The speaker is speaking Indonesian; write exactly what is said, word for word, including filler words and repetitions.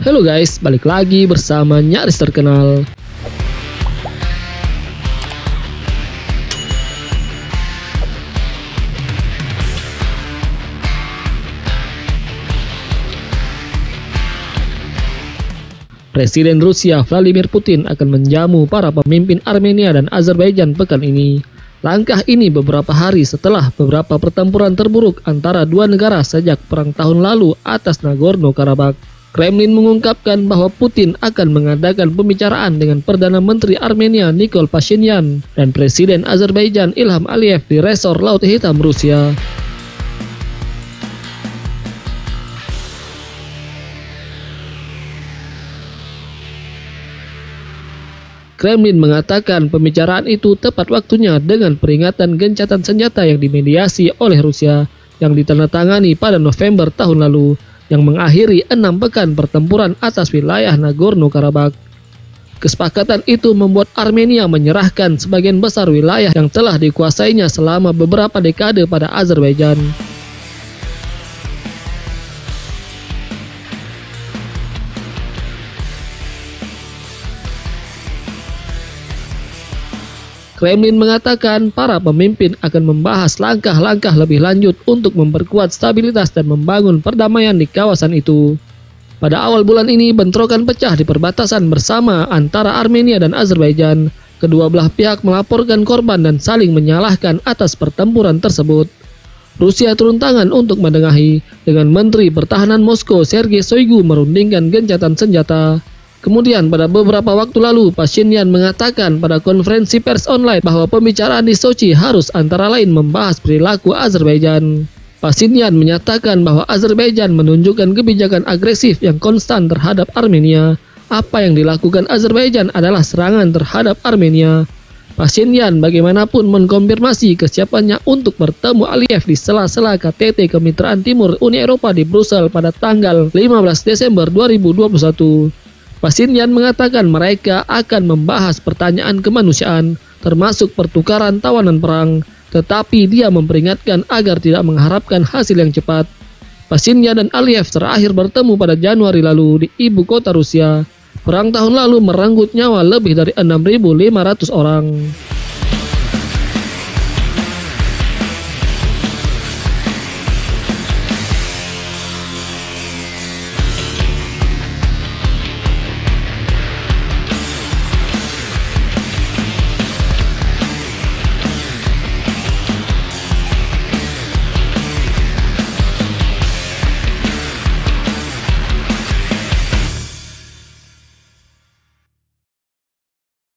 Halo guys, balik lagi bersama Nyaris Terkenal. Presiden Rusia Vladimir Putin akan menjamu para pemimpin Armenia dan Azerbaijan pekan ini. Langkah ini beberapa hari setelah beberapa pertempuran terburuk antara dua negara sejak perang tahun lalu atas Nagorno-Karabakh. Kremlin mengungkapkan bahwa Putin akan mengadakan pembicaraan dengan Perdana Menteri Armenia Nikol Pashinyan dan Presiden Azerbaijan Ilham Aliyev di resor Laut Hitam Rusia. Kremlin mengatakan pembicaraan itu tepat waktunya dengan peringatan gencatan senjata yang dimediasi oleh Rusia yang ditandatangani pada November tahun lalu, yang mengakhiri enam pekan pertempuran atas wilayah Nagorno-Karabakh. Kesepakatan itu membuat Armenia menyerahkan sebagian besar wilayah yang telah dikuasainya selama beberapa dekade pada Azerbaijan. Kremlin mengatakan para pemimpin akan membahas langkah-langkah lebih lanjut untuk memperkuat stabilitas dan membangun perdamaian di kawasan itu. Pada awal bulan ini, bentrokan pecah di perbatasan bersama antara Armenia dan Azerbaijan. Kedua belah pihak melaporkan korban dan saling menyalahkan atas pertempuran tersebut. Rusia turun tangan untuk menengahi, dengan Menteri Pertahanan Moskow Sergei Shoigu merundingkan gencatan senjata. Kemudian pada beberapa waktu lalu, Pashinyan mengatakan pada konferensi pers online bahwa pembicaraan di Sochi harus antara lain membahas perilaku Azerbaijan. Pashinyan menyatakan bahwa Azerbaijan menunjukkan kebijakan agresif yang konstan terhadap Armenia. Apa yang dilakukan Azerbaijan adalah serangan terhadap Armenia. Pashinyan bagaimanapun mengkonfirmasi kesiapannya untuk bertemu Aliyev di sela-sela K T T Kemitraan Timur Uni Eropa di Brussels pada tanggal lima belas Desember dua ribu dua puluh satu. Pashinyan mengatakan mereka akan membahas pertanyaan kemanusiaan, termasuk pertukaran tawanan perang, tetapi dia memperingatkan agar tidak mengharapkan hasil yang cepat. Pashinyan dan Aliyev terakhir bertemu pada Januari lalu di ibu kota Rusia. Perang tahun lalu merenggut nyawa lebih dari enam ribu lima ratus orang.